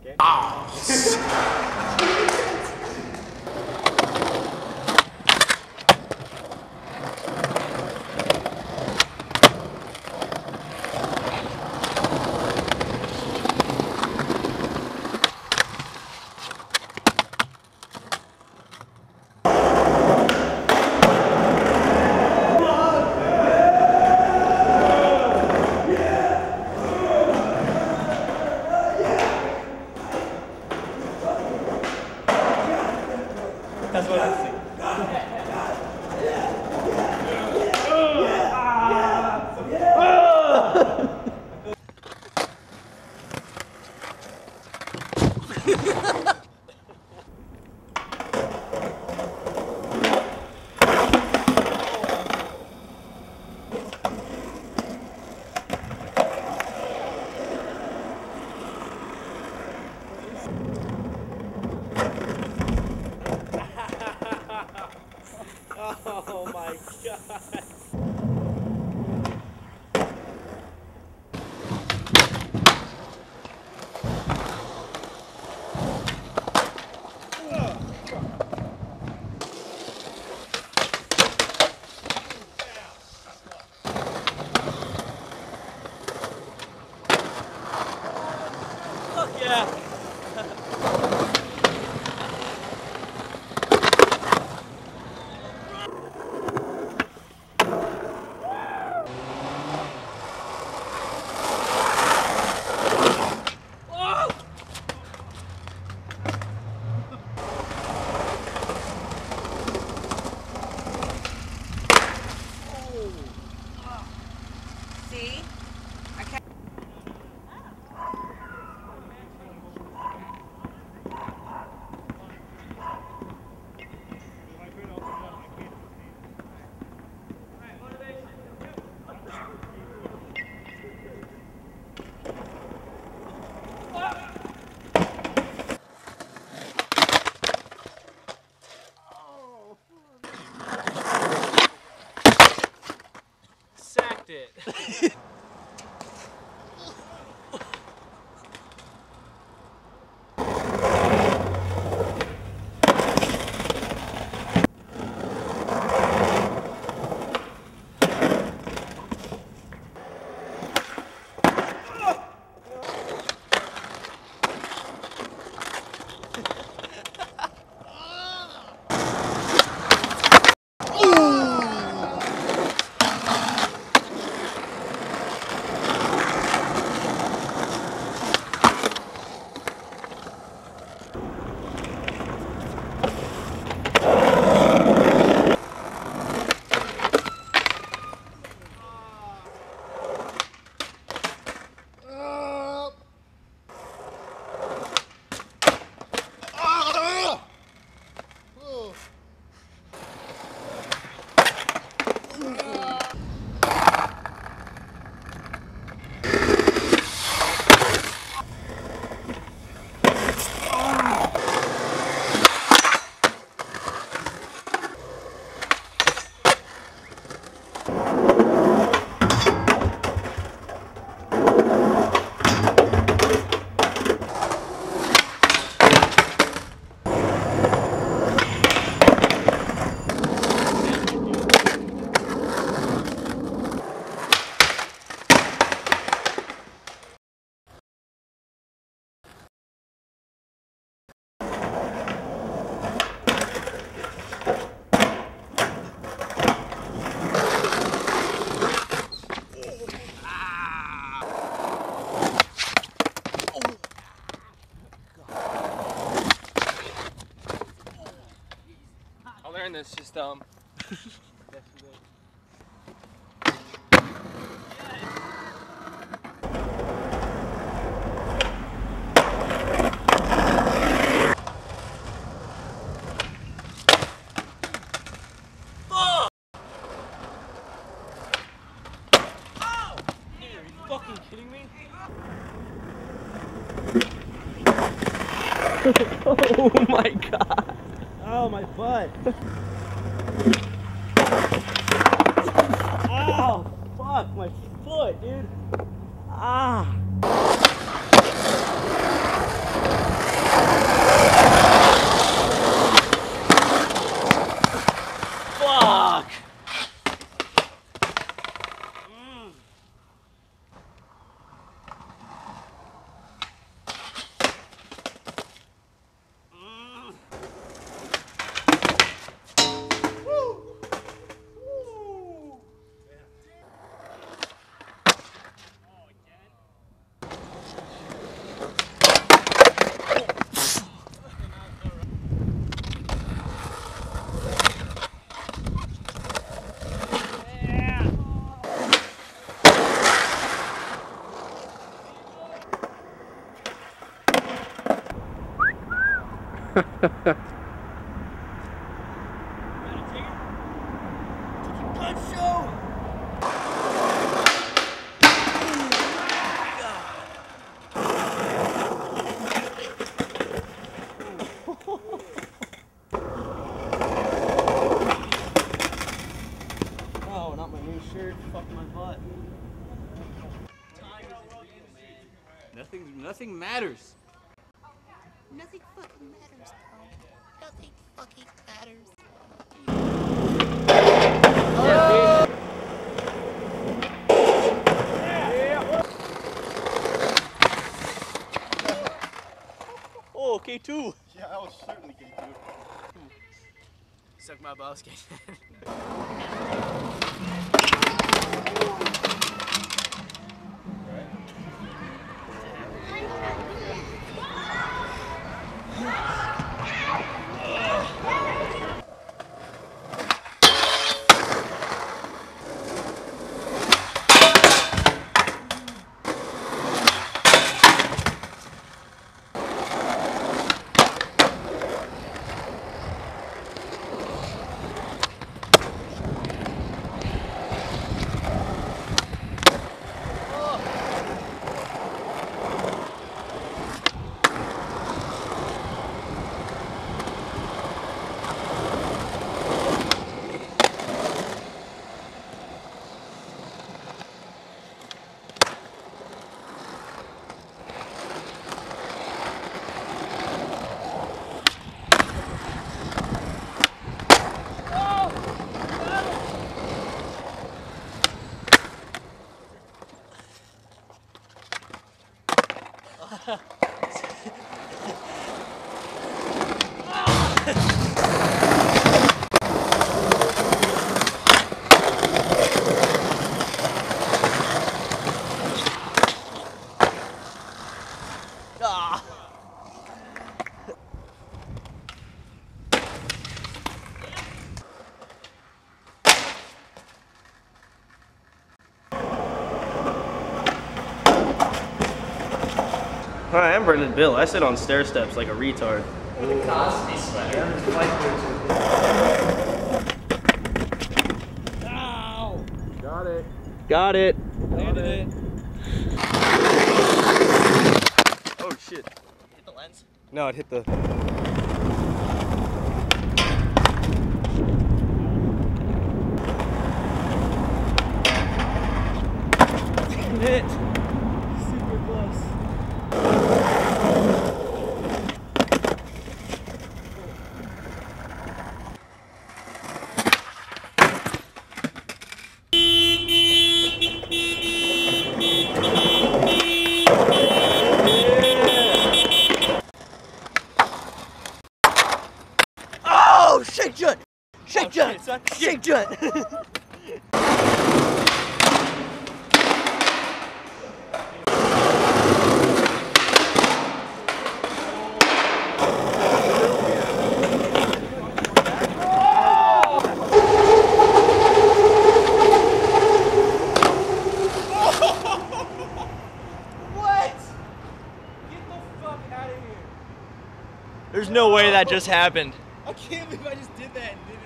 okay? Ah! That's what I see. Oh my God. Fuck yeah. See? I can't. Sacked it. I'll learn this, just fucking kidding me? Oh my God. Oh, my butt. Ow, fuck, my foot, dude. Ah. Oh, not my new shirt. Fuck my butt. Nothing matters. Nothing fucking matters, bro. Nothing fucking matters. Oh, K2. Yeah, I was certainly K2. Suck my balls, K2. Hi, I'm Brendan Bill. I sit on stair steps like a retard. Cosby sweater. Ow! Got it. Got it. Landed it. Oh shit. Hit the lens. No, it hit the... Hit. Super close. Oh, shake jut! Shake Oh, jut! shit, son. Shake jut! What? Get the fuck out of here. There's no way that just happened. I can't believe I just did that and did